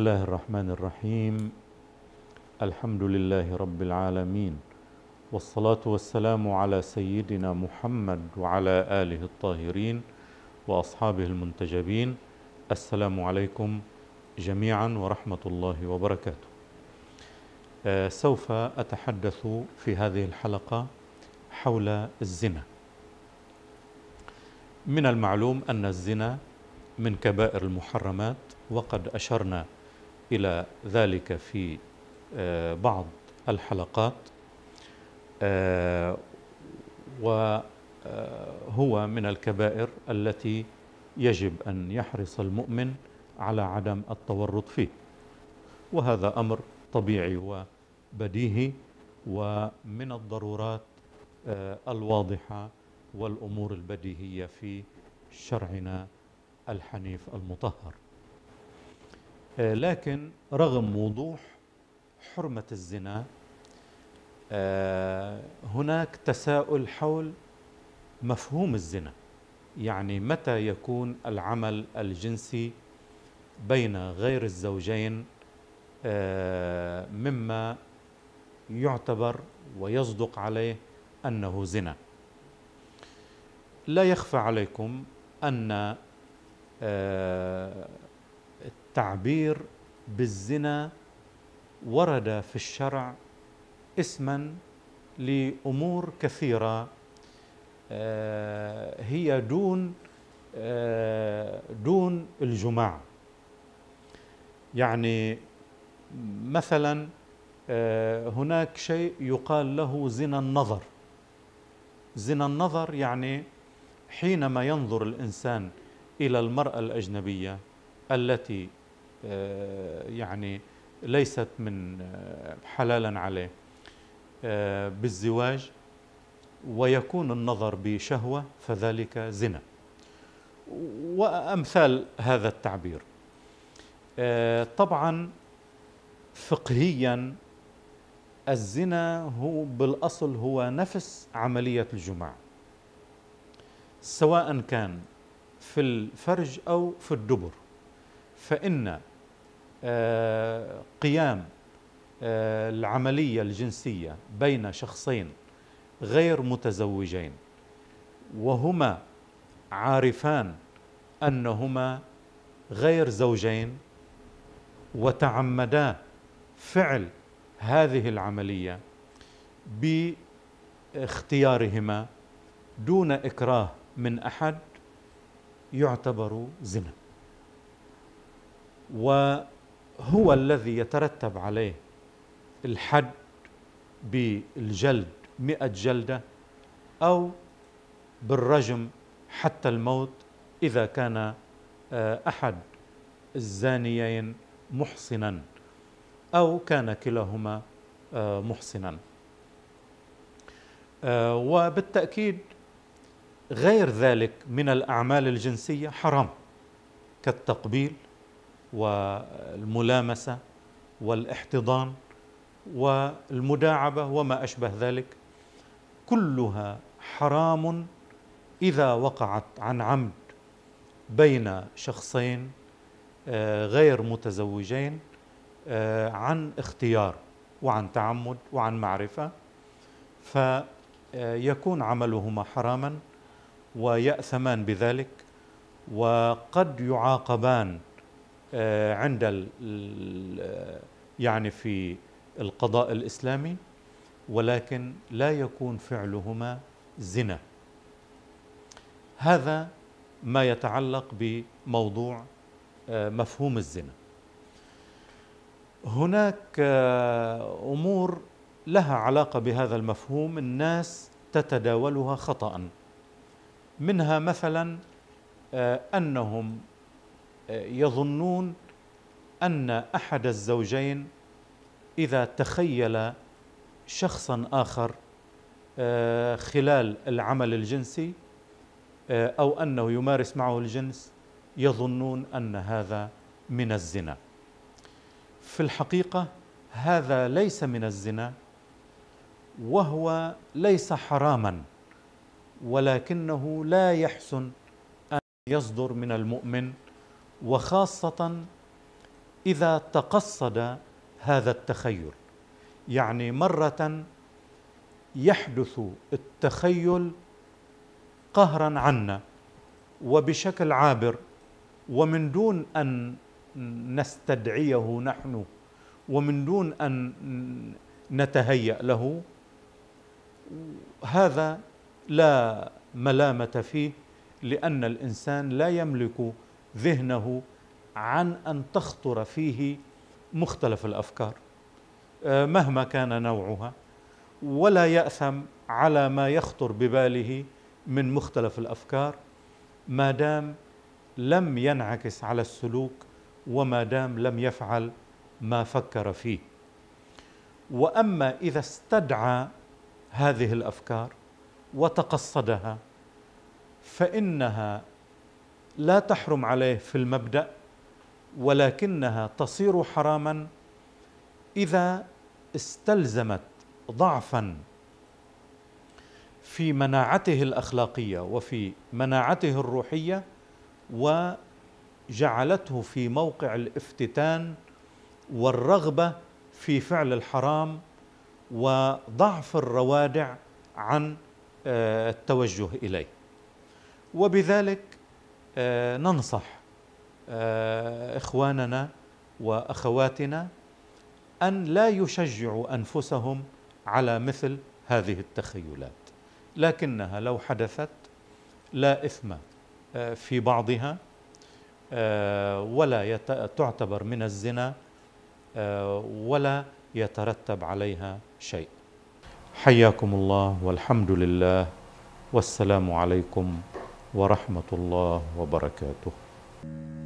الله الرحمن الرحيم. الحمد لله رب العالمين، والصلاة والسلام على سيدنا محمد وعلى آله الطاهرين وأصحابه المنتجبين. السلام عليكم جميعا ورحمة الله وبركاته. سوف أتحدث في هذه الحلقة حول الزنا. من المعلوم أن الزنا من كبائر المحرمات، وقد أشرنا إلى ذلك في بعض الحلقات، وهو من الكبائر التي يجب أن يحرص المؤمن على عدم التورط فيه، وهذا أمر طبيعي وبديهي ومن الضرورات الواضحة والأمور البديهية في شرعنا الحنيف المطهر. لكن رغم وضوح حرمة الزنا، هناك تساؤل حول مفهوم الزنا. يعني متى يكون العمل الجنسي بين غير الزوجين مما يعتبر ويصدق عليه أنه زنا؟ لا يخفى عليكم أن التعبير بالزنا ورد في الشرع اسما لأمور كثيرة هي دون الجماع. يعني مثلا هناك شيء يقال له زنا النظر. زنا النظر يعني حينما ينظر الإنسان إلى المرأة الأجنبية التي يعني ليست من حلالا عليه بالزواج، ويكون النظر بشهوة، فذلك زنا، وأمثال هذا التعبير. طبعا فقهيا الزنا هو بالأصل هو نفس عملية الجماع، سواء كان في الفرج أو في الدبر. فإن قيام العملية الجنسية بين شخصين غير متزوجين وهما عارفان أنهما غير زوجين وتعمدا فعل هذه العملية باختيارهما دون إكراه من أحد يعتبر زنا، وهو الذي يترتب عليه الحد بالجلد 100 جلدة أو بالرجم حتى الموت إذا كان أحد الزانيين محصنا أو كان كلاهما محصنا. وبالتأكيد غير ذلك من الأعمال الجنسية حرام، كالتقبيل والملامسة والاحتضان والمداعبة وما أشبه ذلك، كلها حرام إذا وقعت عن عمد بين شخصين غير متزوجين عن اختيار وعن تعمد وعن معرفة، فيكون عملهما حراما ويأثمان بذلك، وقد يعاقبان عند يعني في القضاء الإسلامي، ولكن لا يكون فعلهما زنا. هذا ما يتعلق بموضوع مفهوم الزنا. هناك أمور لها علاقة بهذا المفهوم الناس تتداولها خطأ. منها مثلا أنهم يظنون أن أحد الزوجين إذا تخيل شخصا آخر خلال العمل الجنسي أو أنه يمارس معه الجنس يظنون أن هذا من الزنا. في الحقيقة هذا ليس من الزنا، وهو ليس حراما، ولكنه لا يحسن أن يصدر من المؤمن، وخاصة إذا تقصد هذا التخيل، يعني مرة يحدث التخيل قهرا عنا وبشكل عابر ومن دون أن نستدعيه نحن ومن دون أن نتهيأ له، هذا لا ملامة فيه، لأن الإنسان لا يملك ذهنه عن أن تخطر فيه مختلف الأفكار مهما كان نوعها، ولا يأثم على ما يخطر بباله من مختلف الأفكار ما دام لم ينعكس على السلوك وما دام لم يفعل ما فكر فيه. وأما إذا استدعى هذه الأفكار وتقصدها فإنها لا تحرم عليه في المبدأ، ولكنها تصير حراما إذا استلزمت ضعفا في مناعته الأخلاقية وفي مناعته الروحية، وجعلته في موقع الافتتان والرغبة في فعل الحرام وضعف الروادع عن التوجه إليه. وبذلك ننصح إخواننا وأخواتنا أن لا يشجعوا أنفسهم على مثل هذه التخيلات، لكنها لو حدثت لا إثم في بعضها ولا تعتبر من الزنا ولا يترتب عليها شيء. حياكم الله والحمد لله والسلام عليكم ورحمة الله وبركاته.